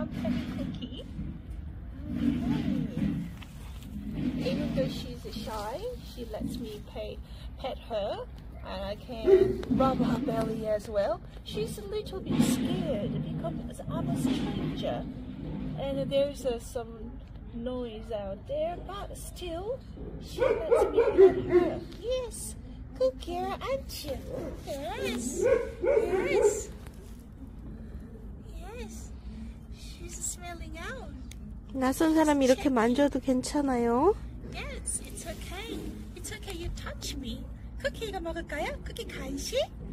I'm petting Cookie. Okay. Even though she's shy, she lets me pet her, and I can rub her belly as well. She's a little bit scared because I'm a stranger, and there's some noise out there, but still, she lets me pet her. Yes, good girl, aren't you? Yes, yes, yes. She's smelling out. 낯선 사람이 이렇게 만져도 괜찮아요? Yes, it's okay. It's okay. You touch me. 쿠키가 먹을까요? 쿠키 간식?